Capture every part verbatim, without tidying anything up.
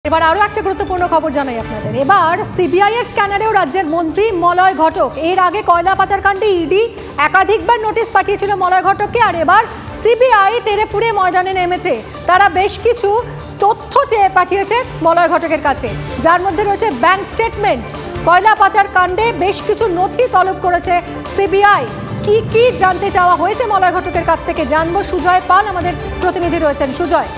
এবার আরও একটা গুরুত্বপূর্ণ খবর জানাই আপনাদের। এবার সিবিআই এর স্ক্যানারেও রাজ্যের মন্ত্রী মলয় ঘটক। এর আগে কয়লা পাচার কাণ্ডে ইডি একাধিকবার নোটিশ পাঠিয়েছিল মলয় ঘটককে, আর এবার সিবিআই তেড়ে ফুড়ে ময়দানে নেমেছে। তারা বেশ কিছু তথ্য চেয়ে পাঠিয়েছে মলয় ঘটকের কাছে, যার মধ্যে রয়েছে ব্যাংক স্টেটমেন্ট। কয়লা পাচার কাণ্ডে বেশ কিছু নথি তলব করেছে সিবিআই। কি কি জানতে চাওয়া হয়েছে মলয় ঘটকের কাছ থেকে জানবো। সুজয় পাল আমাদের প্রতিনিধি রয়েছেন। সুজয়,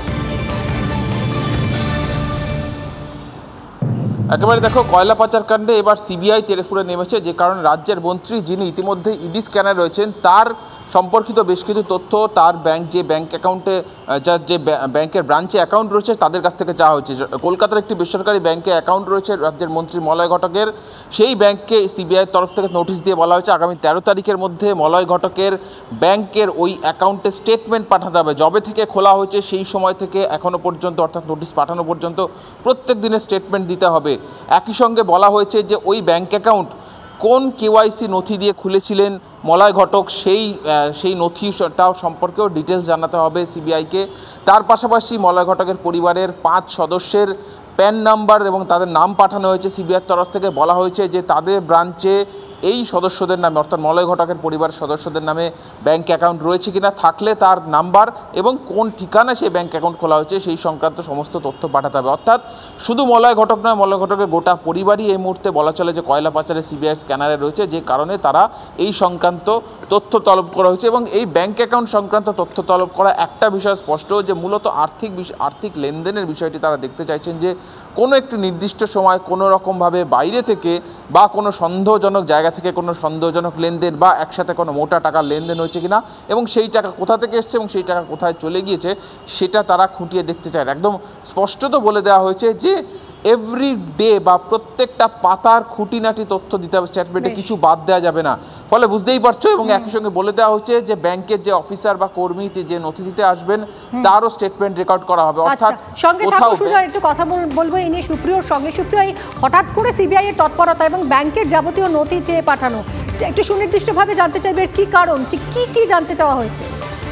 একেবারে দেখো, কয়লা পাচার কাণ্ডে এবার সিবিআই তেড়েফুড়ে নেমেছে, যে কারণে রাজ্যের মন্ত্রী যিনি ইতিমধ্যে ইডি স্ক্যানার রয়েছেন তার সম্পর্কিত বেশ কিছু তথ্য তার ব্যাংক যে ব্যাংক অ্যাকাউন্টে যার যে ব্যাংকের ব্রাঞ্চে অ্যাকাউন্ট রয়েছে তাদের কাছ থেকে চাওয়া হয়েছে। কলকাতার একটি বেসরকারি ব্যাংকে অ্যাকাউন্ট রয়েছে রাজ্যের মন্ত্রী মলয় ঘটকের, সেই ব্যাংককে সিবিআইয়ের তরফ থেকে নোটিশ দিয়ে বলা হয়েছে আগামী তেরো তারিখের মধ্যে মলয় ঘটকের ব্যাংকের ওই অ্যাকাউন্টে স্টেটমেন্ট পাঠাতে হবে। যবে থেকে খোলা হয়েছে সেই সময় থেকে এখনও পর্যন্ত, অর্থাৎ নোটিশ পাঠানো পর্যন্ত প্রত্যেক দিনের স্টেটমেন্ট দিতে হবে। একই সঙ্গে বলা হয়েছে যে ওই ব্যাংক অ্যাকাউন্ট কোন কেওয়াইসি নথি দিয়ে খুলেছিলেন মলয় ঘটক, সেই সেই নথিটাও সম্পর্কেও ডিটেলস জানাতে হবে সিবিআইকে। তার পাশাপাশি মলয় ঘটকের পরিবারের পাঁচ সদস্যের প্যান নাম্বার এবং তাদের নাম পাঠানো হয়েছে সিবিআইয়ের তরফ থেকে। বলা হয়েছে যে তাদের ব্রাঞ্চে এই সদস্যদের নামে, অর্থাৎ মলয় ঘটকের পরিবারের সদস্যদের নামে ব্যাংক অ্যাকাউন্ট রয়েছে কিনা, থাকলে তার নাম্বার এবং কোন ঠিকানায় সেই ব্যাংক অ্যাকাউন্ট খোলা হয়েছে সেই সংক্রান্ত সমস্ত তথ্য পাঠাতে হবে। অর্থাৎ শুধু মলয় ঘটক নয়, মলয় ঘটকের গোটা পরিবারই এই মুহূর্তে বলা চলে যে কয়লা পাচারে সিবিআই স্ক্যানারে রয়েছে, যে কারণে তারা এই সংক্রান্ত তথ্য তলব করা হয়েছে। এবং এই ব্যাংক অ্যাকাউন্ট সংক্রান্ত তথ্য তলব করা একটা বিষয় স্পষ্ট, যে মূলত আর্থিক আর্থিক লেনদেনের বিষয়টি তারা দেখতে চাইছেন, যে কোনো একটি নির্দিষ্ট সময় কোনো রকমভাবে বাইরে থেকে বা কোনো সন্দেহজনক জায়গা থেকে কোনো সন্দেহজনক লেনদেন বা একসাথে কোনো মোটা টাকার লেনদেন হয়েছে কিনা, এবং সেই টাকা কোথা থেকে এসছে এবং সেই টাকা কোথায় চলে গিয়েছে সেটা তারা খুঁটিয়ে দেখতে চায়। একদম স্পষ্টত বলে দেওয়া হয়েছে যে এভরি ডে বা প্রত্যেকটা পাতার খুঁটিনাটি তথ্য দিতে হবে স্টেটমেন্টে, কিছু বাদ দেওয়া যাবে না। ফলে বুঝতেই পারছো, এবং একই সঙ্গে বলে দেওয়া হচ্ছে যে ব্যাংকের যে অফিসার বা কর্মী যে নথি দিতে আসবেন তারও স্টেটমেন্ট রেকর্ড করা হবে। অর্থাৎ সঙ্গে থাকুন সুজয়, একটু কথা বলবো এই নিয়ে সুপ্রিয়র সঙ্গে। সুপ্রিয়, হঠাৎ করে সিবিআই এর তৎপরতা এবং ব্যাংকের যাবতীয় নথি চেয়ে পাঠানো, একটু সুনির্দিষ্টভাবে জানতে চাইবে কি কারণ, কি কি জানতে চাওয়া হয়েছে?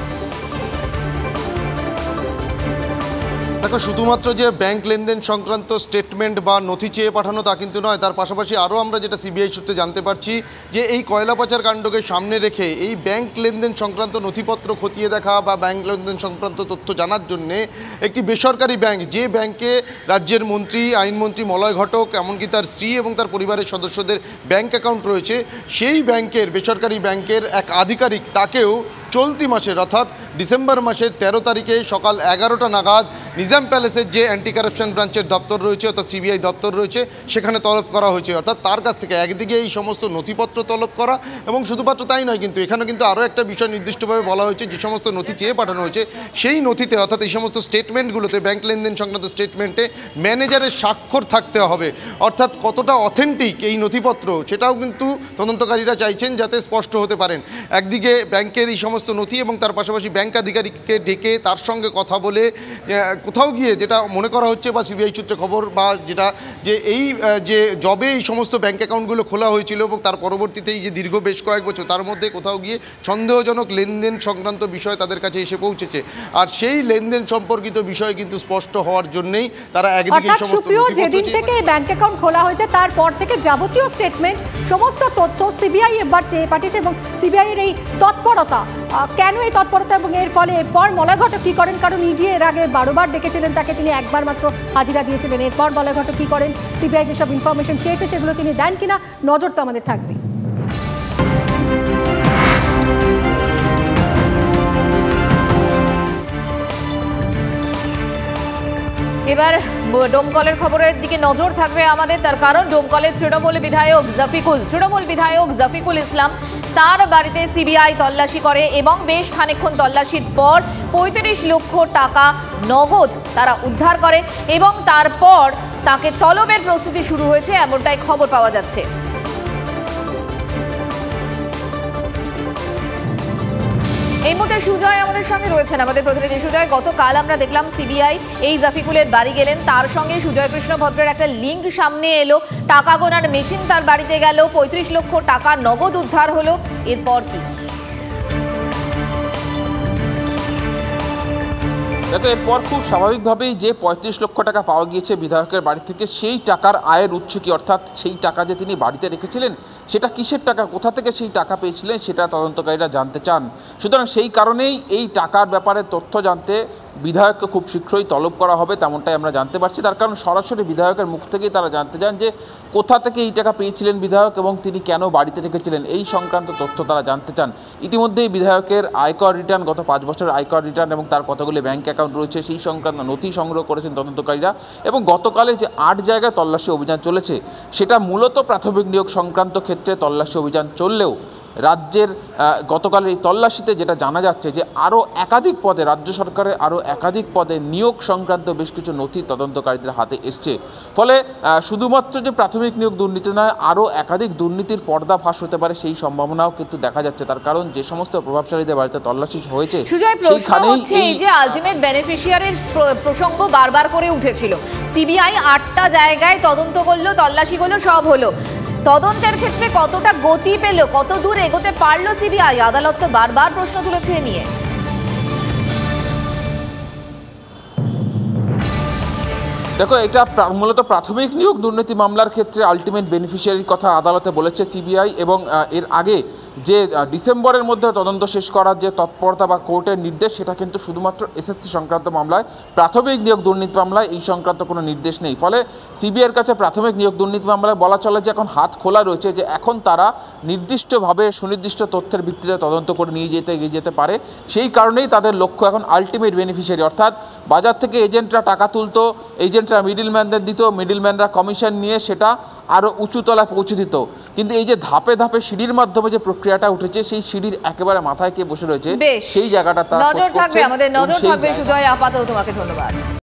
দেখো, শুধুমাত্র যে ব্যাংক লেনদেন সংক্রান্ত স্টেটমেন্ট বা নথি চেয়ে পাঠানো তা কিন্তু নয়, তার পাশাপাশি আরও আমরা যেটা সিবিআই সূত্রে জানতে পারছি যে এই কয়লা পাচার কাণ্ডকে সামনে রেখে এই ব্যাংক লেনদেন সংক্রান্ত নথিপত্র খতিয়ে দেখা বা ব্যাংক লেনদেন সংক্রান্ত তথ্য জানার জন্যে একটি বেসরকারি ব্যাংক, যে ব্যাংকে রাজ্যের মন্ত্রী আইনমন্ত্রী মলয় ঘটক এমনকি তার স্ত্রী এবং তার পরিবারের সদস্যদের ব্যাংক অ্যাকাউন্ট রয়েছে, সেই ব্যাংকের বেসরকারি ব্যাংকের এক আধিকারিক তাকেও চলতি মাসের অর্থাৎ ডিসেম্বর মাসের তেরো তারিখে সকাল এগারোটা নাগাদ নিজাম প্যালেসের যে অ্যান্টি কারাপশন ব্রাঞ্চের দপ্তর রয়েছে অর্থাৎ সিবিআই দপ্তর রয়েছে সেখানে তলব করা হয়েছে। অর্থাৎ তার কাছ থেকে একদিকে এই সমস্ত নথিপত্র তলব করা, এবং শুধুমাত্র তাই নয়, কিন্তু এখানে কিন্তু আরও একটা বিষয় নির্দিষ্টভাবে বলা হয়েছে, যে সমস্ত নথি চেয়ে পাঠানো হয়েছে সেই নথিতে অর্থাৎ এই সমস্ত স্টেটমেন্টগুলোতে ব্যাংক লেনদেন সংক্রান্ত স্টেটমেন্টে ম্যানেজারের স্বাক্ষর থাকতে হবে। অর্থাৎ কতটা অথেন্টিক এই নথিপত্র সেটাও কিন্তু তদন্তকারীরা চাইছেন যাতে স্পষ্ট হতে পারেন। একদিকে ব্যাংকের এই সমস্ত নথি এবং তার পাশাপাশি ব্যাংক আধিকারিককে ডেকে তার সঙ্গে কথা বলে কোথাও গিয়ে, যেটা মনে করা হচ্ছে বা সিবিআই সূত্রে খবর বা যেটা, যে এই যে জবে এই সমস্ত ব্যাংক অ্যাকাউন্টগুলো খোলা হয়েছিল এবং তার পরবর্তীতে এই যে দীর্ঘ বেশ কয়েক বছর তার মধ্যে কোথাও গিয়ে সন্দেহজনক লেনদেন সংক্রান্ত বিষয় তাদের কাছে এসে পৌঁছেছে, আর সেই লেনদেন সম্পর্কিত বিষয় কিন্তু স্পষ্ট হওয়ার জন্যই তারা একদিকে এই সমস্ত যেদিন থেকে ব্যাংক অ্যাকাউন্ট খোলা হয়েছে তারপর থেকে যাবতীয় স্টেটমেন্ট সমস্ত তথ্য সিবিআই এবার চেয়ে পাঠিয়েছে। এবং সিবিআই এর এই তৎপরতা, কেন এই তৎপরতা এবং এর ফলে এরপর মলয় ঘটক কি করেন? কারণ ইডি এর আগে বারোবার ডেকেছিলেন তাকে, তিনি একবার মাত্র হাজিরা দিয়েছিলেন। এরপর মলয় ঘটক কি করেন? সিবিআই যেসব ইনফরমেশন চেয়েছে সেগুলো তিনি দেন কিনা, নজর তো আমাদের থাকবে। এবার ডোমকলের খবরের দিকে নজর থাকবে আমাদের, তার কারণ ডোমকলের তৃণমূল বিধায়ক জাফিকুল তৃণমূল বিধায়ক জাফিকুল ইসলাম তার বাড়িতে সিবিআই তল্লাশি করে এবং বেশ খানিকক্ষণ তল্লাশির পর পঁয়ত্রিশ লক্ষ টাকা নগদ তারা উদ্ধার করে এবং তারপর তাকে তলবের প্রস্তুতি শুরু হয়েছে, এমনটাই খবর পাওয়া যাচ্ছে। এই মুহূর্তে সুজয় আমাদের সঙ্গে রয়েছেন, আমাদের প্রতিনিধি সুজয়। গতকাল আমরা দেখলাম সিবিআই এই জাফিকুলের বাড়ি গেলেন, তার সঙ্গে সুজয় কৃষ্ণ ভদ্রের একটা লিঙ্ক সামনে এলো, টাকা গোনার মেশিন তার বাড়িতে গেল, পঁয়ত্রিশ লক্ষ টাকা নগদ উদ্ধার হলো। এরপর কি? দেখো, এরপর খুব স্বাভাবিকভাবেই যে পঁয়ত্রিশ লক্ষ টাকা পাওয়া গিয়েছে বিধায়কের বাড়ি থেকে, সেই টাকার আয়ের উৎস কি, অর্থাৎ সেই টাকা যে তিনি বাড়িতে রেখেছিলেন সেটা কিসের টাকা, কোথা থেকে সেই টাকা পেয়েছিলেন সেটা তদন্তকারীরা জানতে চান। সুতরাং সেই কারণেই এই টাকার ব্যাপারে তথ্য জানতে বিধায়ককে খুব শীঘ্রই তলব করা হবে, তেমনটাই আমরা জানতে পারছি। তার কারণ সরাসরি বিধায়কের মুখ থেকেই তারা জানতে চান যে কোথা থেকে এই টাকা পেয়েছিলেন বিধায়ক এবং তিনি কেন বাড়িতে রেখেছিলেন, এই সংক্রান্ত তথ্য তারা জানতে চান। ইতিমধ্যেই বিধায়কের আয়কর রিটার্ন, গত পাঁচ বছরের আয়কর রিটার্ন এবং তার কতগুলি ব্যাংক অ্যাকাউন্ট রয়েছে সেই সংক্রান্ত নথি সংগ্রহ করেছেন তদন্তকারীরা। এবং গতকালে যে আট জায়গায় তল্লাশি অভিযান চলেছে সেটা মূলত প্রাথমিক নিয়োগ সংক্রান্ত ক্ষেত্রে তল্লাশি অভিযান চললেও রাজ্যের গতকালের এই তল্লাশিতে যেটা জানা যাচ্ছে যে আরও একাধিক পদে, রাজ্য সরকারের আরও একাধিক পদে নিয়োগ সংক্রান্ত বেশ কিছু নথি তদন্তকারীদের হাতে এসছে। ফলে শুধুমাত্র যে প্রাথমিক নিয়োগ দুর্নীতি নয়, আরও একাধিক দুর্নীতির পর্দা ফাঁস হতে পারে সেই সম্ভাবনাও কিন্তু দেখা যাচ্ছে। তার কারণ যে সমস্ত প্রভাবশালীদের বাড়িতে তল্লাশি হয়েছে এই যে আলটিমেট বেনিফিশিয়ারির প্রসঙ্গ বারবার করে উঠেছিল, সিবিআই আটটা জায়গায় তদন্ত করলো, তল্লাশি করলো, সব হলো। তদন্তের ক্ষেত্রে কতটা গতি পেল, কত দূর এগোতে পারলো সিবিআই? আদালত তো বারবার প্রশ্ন তুলেছে নিয়ে। দেখো, এটা মূলত প্রাথমিক নিয়োগ দুর্নীতি মামলার ক্ষেত্রে আলটিমেট বেনিফিশিয়ারির কথা আদালতে বলেছে সিবিআই। এবং এর আগে যে ডিসেম্বরের মধ্যে তদন্ত শেষ করার যে তৎপরতা বা কোর্টের নির্দেশ, সেটা কিন্তু শুধুমাত্র এসএসসি সংক্রান্ত মামলায়, প্রাথমিক নিয়োগ দুর্নীতি মামলায় এই সংক্রান্ত কোনো নির্দেশ নেই। ফলে সিবিআইয়ের কাছে প্রাথমিক নিয়োগ দুর্নীতি মামলায় বলা চলে যে এখন হাত খোলা রয়েছে, যে এখন তারা নির্দিষ্টভাবে সুনির্দিষ্ট তথ্যের ভিত্তিতে তদন্ত করে নিয়ে যেতে এগিয়ে যেতে পারে। সেই কারণেই তাদের লক্ষ্য এখন আলটিমেট বেনিফিশিয়ারি, অর্থাৎ বাজার থেকে এজেন্টরা টাকা তুলতো, এজেন্টরা মিডিলম্যানদের দিত, মিডিলম্যানরা কমিশন নিয়ে সেটা আরও উঁচু তলায় পৌঁছে দিত। কিন্তু এই যে ধাপে ধাপে সিঁড়ির মাধ্যমে যে প্রক্রিয়াটা উঠেছে, সেই সিঁড়ির একেবারে মাথায় কে বসে রয়েছে সেই জায়গাটা নজর থাকবে, আমাদের নজর থাকবে। সুজয়, আপাতত তোমাকে ধন্যবাদ।